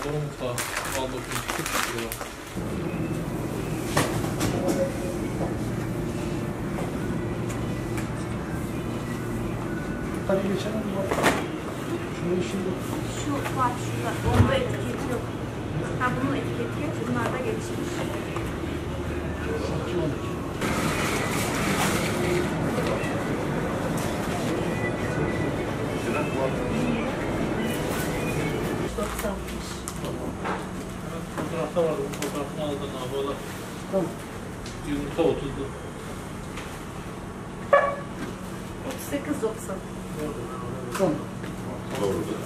Doğru mutfağı. Bal dokunucu. Çok çıkıyor. Tabii geçen mi var? Şunun şimdi. Şu var şurada. Onda etiketi yok. Ha bunun etiketi yok. Bunlar da geçmiş. Fotoğrafta vardı. Fotoğrafını aldın abi. O da Tamam. yumurta 30'du. 38.90. Tamam. Doğrudur.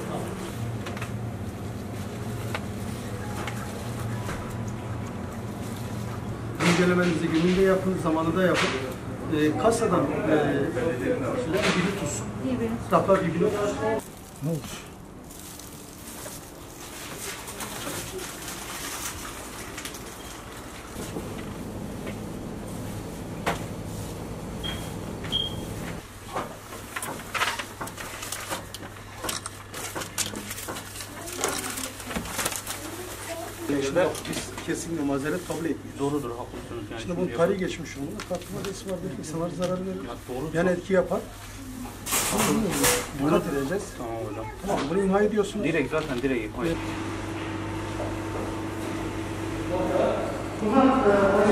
İncelemenizi gününde yapın, zamanında yapın. Kasadan bir tuz. İyi benim. Raflar birbirine. Ne olmuş? Biz kesinlikle mazeret kabul etmiyoruz. Doğrudur, haklısınız. Yani Şimdi bunun tarihi geçmiş olmalı. Tartışma adresi var dedik, insanlara zarar verir. doğru. Yani etki yapar. Dikkat edeceğiz. Tamam hocam. Tamam, bunu imha ediyorsunuz. Direkt zaten direkt. Bunlar